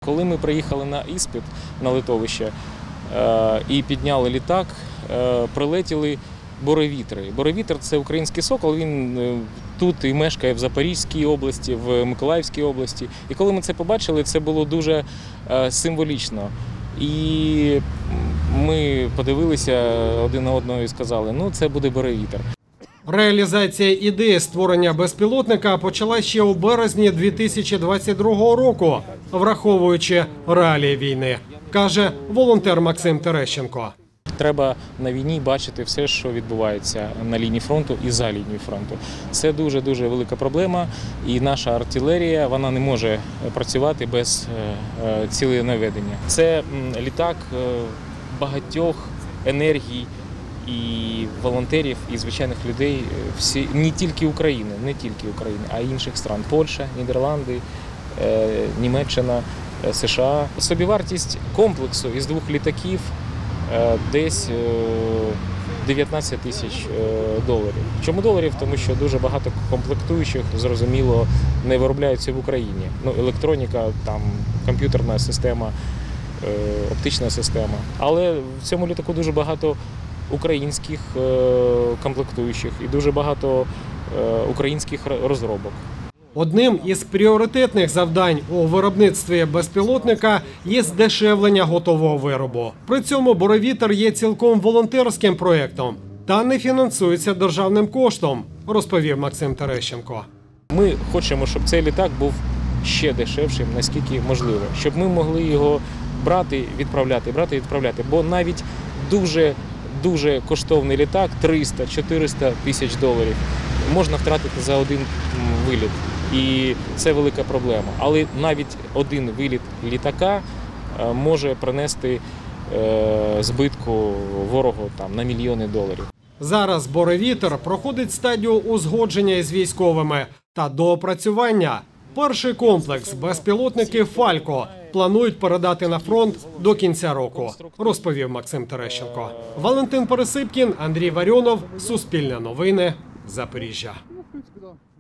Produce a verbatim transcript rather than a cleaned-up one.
Коли ми приїхали на іспит на литовище е, і підняли літак, е, прилетіли буревітри. Буревітр – це український сокол, він е, тут і мешкає в Запорізькій області, в Миколаївській області. І коли ми це побачили, це було дуже е, символічно. І ми подивилися один на одного і сказали, ну це буде буревітр. Реалізація ідеї створення безпілотника почала ще у березні дві тисячі двадцять другого року, враховуючи реалії війни, каже волонтер Максим Терещенко. Треба на війні бачити все, що відбувається на лінії фронту і за лінією фронту. Це дуже-дуже велика проблема, і наша артилерія вона не може працювати без ціленаведення. Це літак багатьох енергій і волонтерів, і звичайних людей, всі, не тільки України, не тільки України, а й інших країн. Польща, Нідерланди, Німеччина, США. Собівартість комплексу із двох літаків десь дев'ятнадцять тисяч доларів. Чому доларів? Тому що дуже багато комплектуючих, зрозуміло, не виробляються в Україні. Ну, електроніка, там, комп'ютерна система, оптична система. Але в цьому літаку дуже багато українських комплектуючих і дуже багато українських розробок. Одним із пріоритетних завдань у виробництві безпілотника є здешевлення готового виробу. При цьому «Буревітр» є цілком волонтерським проєктом та не фінансується державним коштом, розповів Максим Терещенко. Ми хочемо, щоб цей літак був ще дешевшим, наскільки можливо, щоб ми могли його брати, відправляти, брати, відправляти, бо навіть дуже дуже коштовний літак, триста-чотириста тисяч доларів, можна втратити за один виліт. І це велика проблема. Але навіть один виліт літака може принести збитку ворогу там, на мільйони доларів. Зараз «Буревітр» проходить стадію узгодження із військовими та доопрацювання. Перший комплекс безпілотників «Фалько» планують передати на фронт до кінця року, розповів Максим Терещенко. Валентин Пересипкін, Андрій Варіонов, Суспільне новини, Запоріжжя.